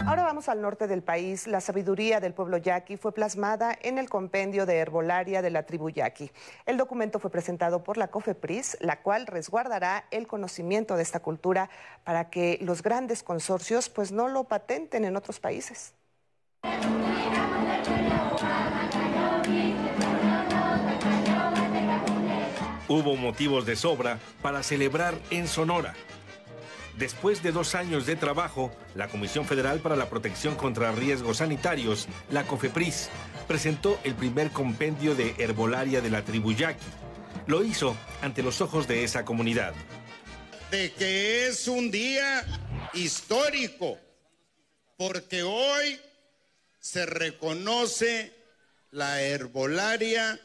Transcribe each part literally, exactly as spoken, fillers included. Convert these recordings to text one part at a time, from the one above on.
Ahora vamos al norte del país. La sabiduría del pueblo yaqui fue plasmada en el compendio de herbolaria de la tribu yaqui. El documento fue presentado por la COFEPRIS, la cual resguardará el conocimiento de esta cultura para que los grandes consorcios pues no lo patenten en otros países. Hubo motivos de sobra para celebrar en Sonora. Después de dos años de trabajo, la Comisión Federal para la Protección contra Riesgos Sanitarios, la COFEPRIS, presentó el primer compendio de herbolaria de la tribu yaqui. Lo hizo ante los ojos de esa comunidad. De que es un día histórico, porque hoy se reconoce la herbolaria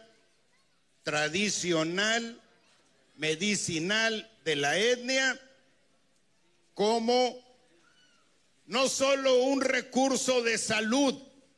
tradicional, medicinal de la etnia, como no solo un recurso de salud,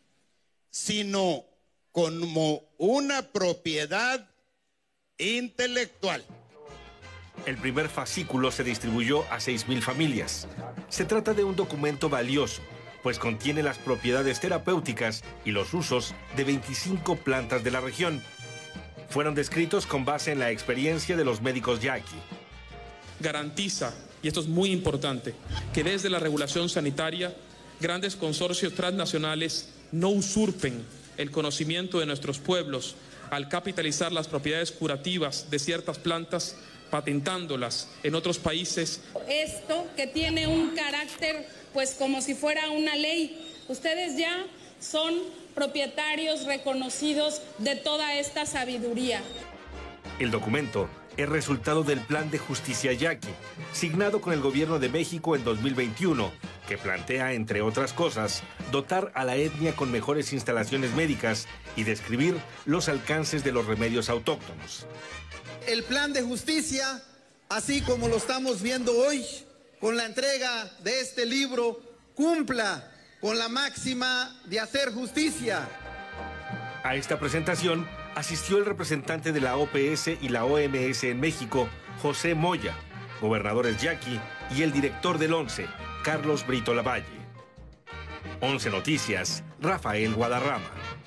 sino como una propiedad intelectual. El primer fascículo se distribuyó a seis mil familias. Se trata de un documento valioso, pues contiene las propiedades terapéuticas y los usos de veinticinco plantas de la región. Fueron descritos con base en la experiencia de los médicos yaqui. Garantiza, y esto es muy importante, que desde la regulación sanitaria, grandes consorcios transnacionales no usurpen el conocimiento de nuestros pueblos al capitalizar las propiedades curativas de ciertas plantas, patentándolas en otros países. Esto que tiene un carácter, pues como si fuera una ley, ustedes ya son propietarios reconocidos de toda esta sabiduría. El documento es resultado del Plan de Justicia Yaqui, signado con el Gobierno de México en dos mil veintiuno, que plantea, entre otras cosas, dotar a la etnia con mejores instalaciones médicas y describir los alcances de los remedios autóctonos. El Plan de Justicia, así como lo estamos viendo hoy, con la entrega de este libro, cumpla con la máxima de hacer justicia. A esta presentación asistió el representante de la O P S y la O M S en México, José Moya, gobernadores yaqui, y el director del ONCE, Carlos Brito Lavalle. once Noticias, Rafael Guadarrama.